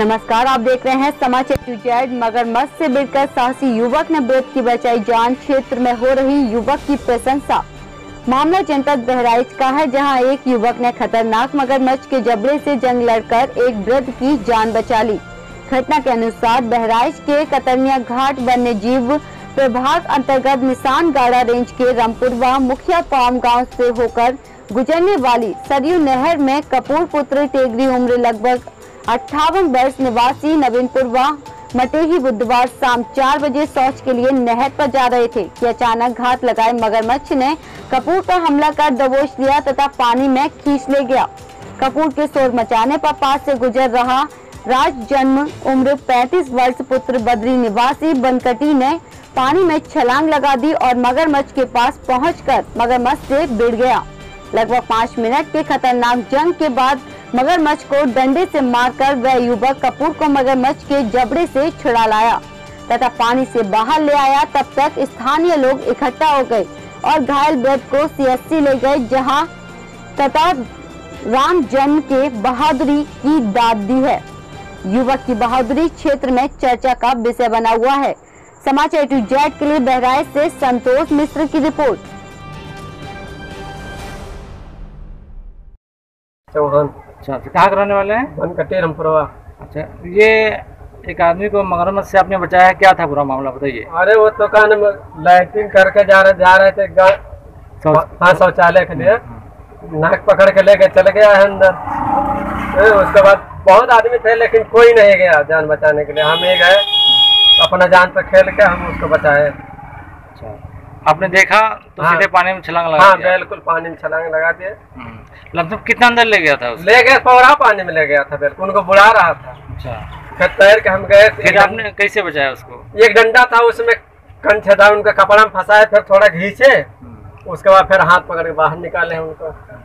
नमस्कार, आप देख रहे हैं समाचार टू। मगरमच्छ से भिड़कर साहसी युवक ने बेट की बचाई जान। क्षेत्र में हो रही युवक की प्रशंसा। मामला जनपद बहराइच का है, जहां एक युवक ने खतरनाक मगरमच्छ के जबड़े से जंग लड़कर एक वृद्ध की जान बचा ली। घटना के अनुसार बहराइच के कतरनिया घाट वन्य जीव प्रभाग अंतर्गत निशान गाड़ा रेंज के रामपुरवा मुखिया पाम गाँव से होकर गुजरने वाली सरयू नहर में कपूर पुत्र टेगरी उम्र लगभग 58 वर्ष निवासी नवीनपुरवा मटेही बुधवार शाम 4 बजे शौच के लिए नहर पर जा रहे थे कि अचानक घात लगाए मगरमच्छ ने कपूर पर हमला कर दबोच लिया तथा पानी में खींच ले गया। कपूर के शोर मचाने पर पास से गुजर रहा राज जन्म उम्र 35 वर्ष पुत्र बद्री निवासी बनकटी ने पानी में छलांग लगा दी और मगरमच्छ के पास पहुंचकर मगरमच्छ से भिड़ गया। लगभग 5 मिनट के खतरनाक जंग के बाद मगरमच्छ को डंडे से मारकर वह युवक कपूर को मगरमच्छ के जबड़े से छुड़ा लाया तथा पानी से बाहर ले आया। तब तक स्थानीय लोग इकट्ठा हो गए और घायल वृद्ध को सीएचसी ले गए, जहां तथा राम जन्म के बहादुरी की दाद दी है। युवक की बहादुरी क्षेत्र में चर्चा का विषय बना हुआ है। समाचार टू के लिए बहराइच से संतोष मिश्र की रिपोर्ट। चौहान। अच्छा, कहाँ के रहने वाले हैं? बनकटी रामपुरवा। अच्छा, ये एक आदमी को मगरमच्छ से आपने बचाया, क्या था पूरा मामला बताइए। अरे वो तो कान लाइटिंग करके जा रहे थे हाँ शौचालय के लिए, नाक पकड़ के लेके चले गया है अंदर। उसके बाद बहुत आदमी थे लेकिन कोई नहीं गया जान बचाने के लिए। हम ही गए, अपना जान पर खेल के हम उसको बचाए। अच्छा, आपने देखा तो हाँ, सीधे पानी में छलांग लगा हाँ दिया? बिल्कुल पानी में छलांग लगा दिए। लगभग कितना अंदर ले गया था उसको? ले गया, पौरा पानी में ले गया था, बिल्कुल उनको बुला रहा था। अच्छा, फिर तैर के हम गए। फिर आपने कैसे बचाया उसको? एक डंडा था, उसमें कंठेदार उनका कपड़ा में फंसाए, फिर थोड़ा घींचे, उसके बाद फिर हाथ पकड़ के बाहर निकाले उनको।